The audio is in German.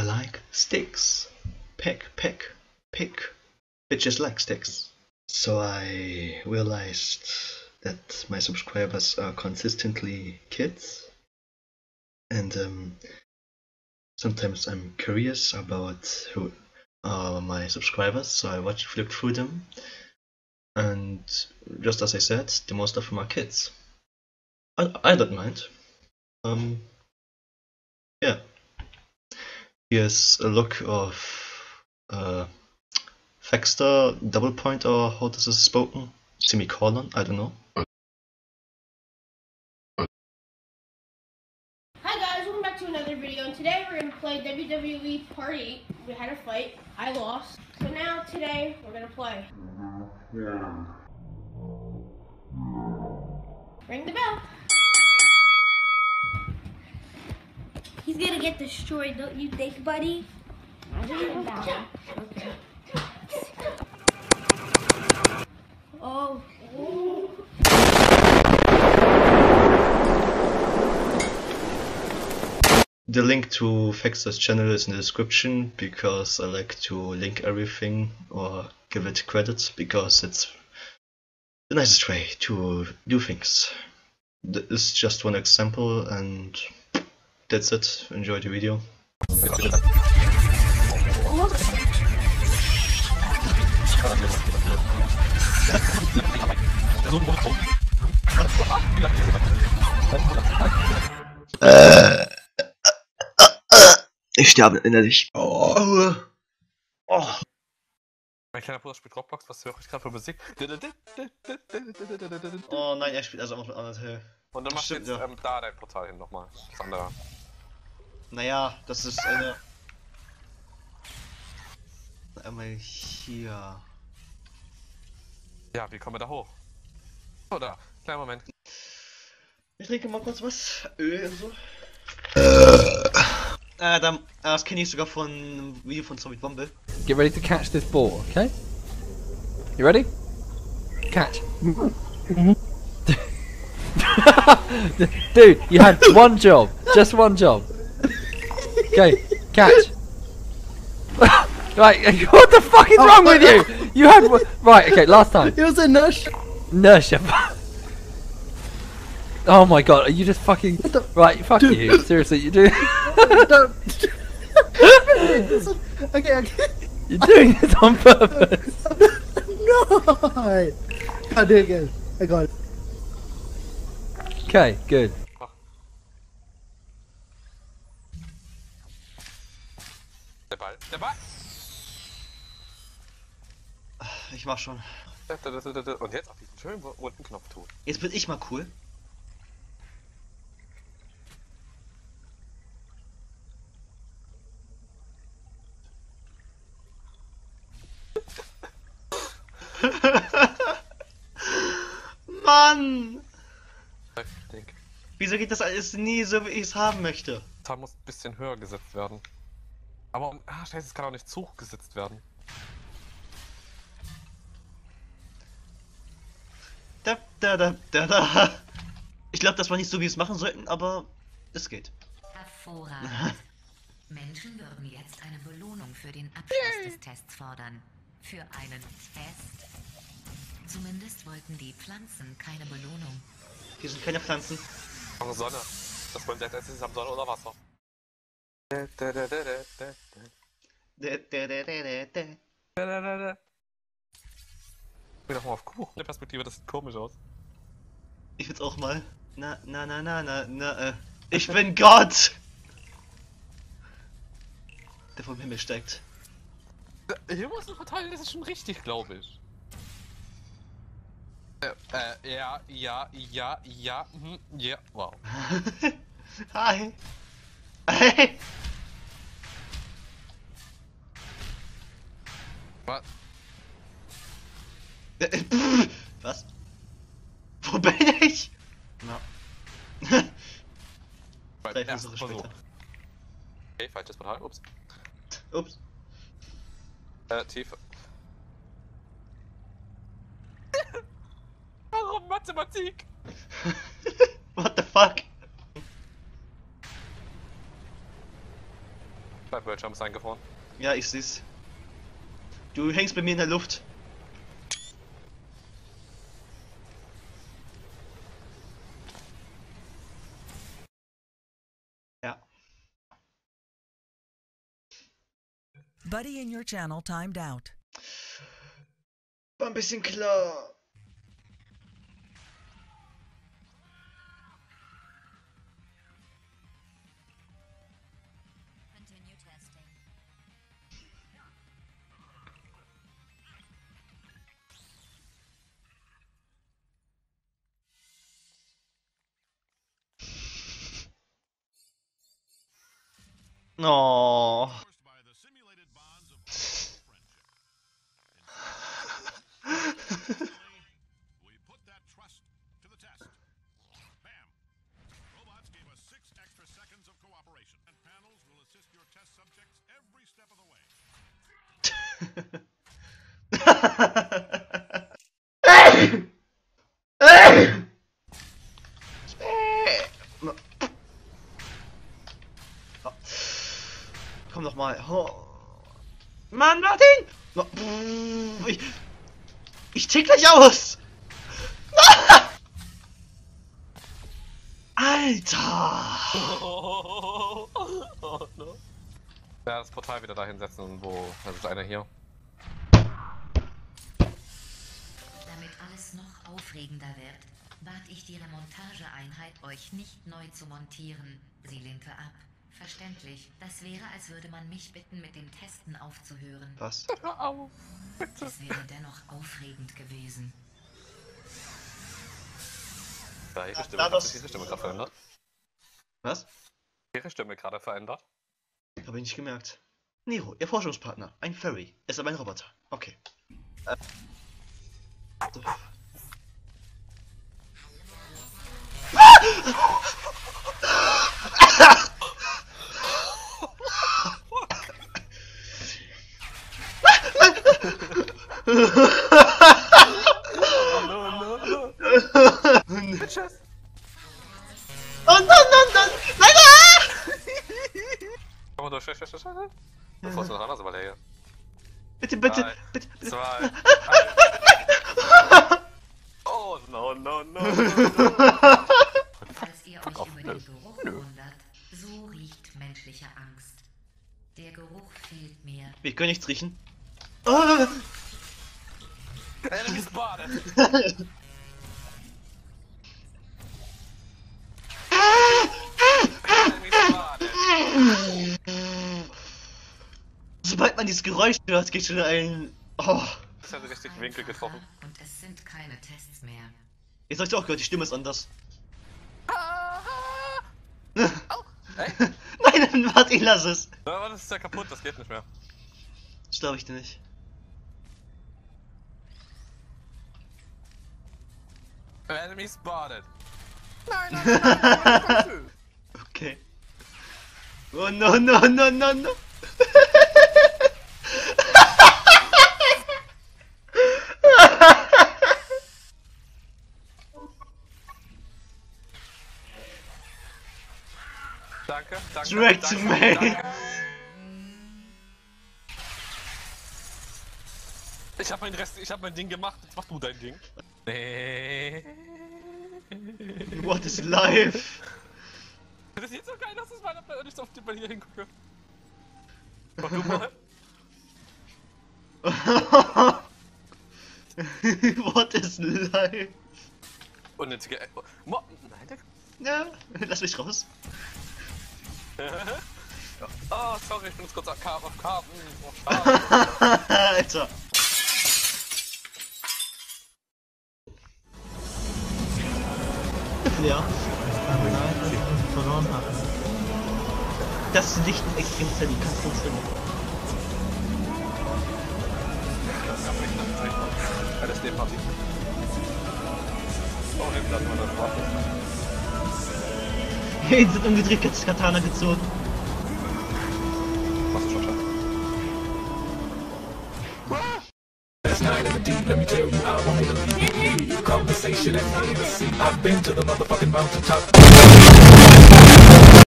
like sticks. Pick. Bitches like sticks. So I realized that my subscribers are consistently kids. And sometimes I'm curious about who are my subscribers, so I flipped through them. And just as I said, the most of them are kids. I don't mind. Yeah. Here's a look of Faxter, double point, or how this is spoken? Semicolon, I don't know. Hi guys, welcome back to another video, and today we're going to play WWE Part 8. We had a fight, I lost. So now, today, we're going to play. Ring the bell. He's gonna get destroyed, don't you think, buddy? I didn't know. Okay. Oh. The link to Faxter's channel is in the description, because I like to link everything or give it credit, because it's the nicest way to do things. This is just one example, and that's it. Enjoy the video. Ich sterbe innerlich. Oh. Mein kleiner Bruder spielt Roblox, was höre ich gerade für Musik? Oh nein, er spielt also auch mit Undertale. Und dann machst du Stimmt, jetzt ja. da dein Portal hin nochmal. Das andere. Naja, das ist eine... Einmal hier... Ja, wie kommen wir da hoch? Oder? Kleiner Moment. Ich trinke mal kurz was. Öl und so. Das kenne ich sogar von einem Video von Zombie Bombe. Get ready to catch this ball, okay? You ready? Catch. Dude, you had one job. Just one job. Okay, catch. Right, what the fuck is wrong with you? You had one. Right, okay, last time. It was a nush. Nurse you. Oh my god, are you just fucking... Right, fuck you. Seriously, you do... Don't. Okay. You're doing this on purpose. No. I'll do it again. I got it. Okay, good. Der Ball. Der Ball! Ich mach schon. Und jetzt auf diesen schönen runden Knopf tun. Jetzt bin ich mal cool. Mann! Heftig. Wieso geht das alles nie so, wie ich es haben möchte? Das muss ein bisschen höher gesetzt werden. Aber, scheiße, es kann auch nicht zu hoch gesetzt werden. Da. Ich glaube, das war nicht so, wie wir es machen sollten, aber es geht. Hervorragend. Menschen würden jetzt eine Belohnung für den Abschluss des Tests fordern. Für einen Test. Zumindest wollten die Pflanzen keine Belohnung. Hier sind keine Pflanzen. Auch Sonne. Das wollen selbst ist am Sonne oder Wasser. Ich bin doch mal auf Kuchen. In der Perspektive, das sieht komisch aus. Ich will's auch mal. Ich bin Gott! Der vom Himmel steigt. Hier muss ein verteilen, das ist schon richtig, glaube ich. Ja, wow. Hi! Hey! Was? Was? Wo bin ich? Na. Vielleicht Erstes versuche ich Versuch. später. Okay, falsches Portal, ups. Ups. Tiefe. Warum Mathematik? What the fuck? Bleib Bildschirm ist eingefroren. Ja, ich seh's. Du hängst bei mir in der Luft. Ja. Buddy in your channel timed out. War ein bisschen klar. Continue testing. Oh. We put that trust to the test. Bam! Robots gave us 6 extra seconds of cooperation, and panels will assist your test subjects every step of the way. Komm noch mal. Oh. Mann, Martin! Ich tick gleich aus! Alter! Oh, no. Ja, das Portal wieder da hinsetzen, wo. Das ist einer hier. Damit alles noch aufregender wird, bat ich die Remontageeinheit, euch nicht neu zu montieren. Sie lehnte ab. Verständlich. Das wäre, als würde man mich bitten, mit dem Testen aufzuhören. Was? Hör auf, bitte. Es wäre dennoch aufregend gewesen. Ja, ihre Stimme, ihre Stimme gerade verändert. Was? Ihre Stimme gerade verändert. Habe ich nicht gemerkt. Nero, ihr Forschungspartner. Ein Furry. Ist aber ein Roboter. Okay. Bitches! Oh nein, nein, nein! Nein, Komm mal durch, schnell. Bevor es noch anders überlege. Bitte, bitte, 3, bitte, bitte. 2, 1. Oh, no. Falls ihr euch über den Geruch wundert, so riecht menschliche Angst. Der Geruch fehlt mir. Wir können nichts riechen. Oh. Enemy spotted! Enemy spotted! Sobald man dieses Geräusch hört, geht schon ein... Oh. Das hat den richtigen Winkel getroffen. Und es sind keine Tests mehr. Jetzt hast du auch gehört, die Stimme ist anders. Ey? Nein, Martin, lass es. Aber das ist ja kaputt, das geht nicht mehr. Das glaube ich dir nicht. Enemy spotted! Okay. Oh no. Danke. Drag to me. Ich hab mein Ding gemacht, jetzt mach du dein Ding. Nee. What is life? Das ist jetzt so geil, dass es mal nicht auf den Ball hier hingucke. Mach du mal. What is life? Unnötige. Nein, der. Ja, lass mich raus. Oh, sorry, ich bin jetzt kurz auf Karten. Oh, schade. Alter. Ja. Verloren haben. Das Licht ist extrem zerlegt. Kannst du uns finden? LSD-Party. Oh, ne, lassen wir das warten. Hey, sind umgedreht, jetzt Katana gezogen. Machst du schon schade. Last night in the deep, let me tell you, I wanted to leave. Conversation and intimacy. I've been to the motherfucking mountaintop.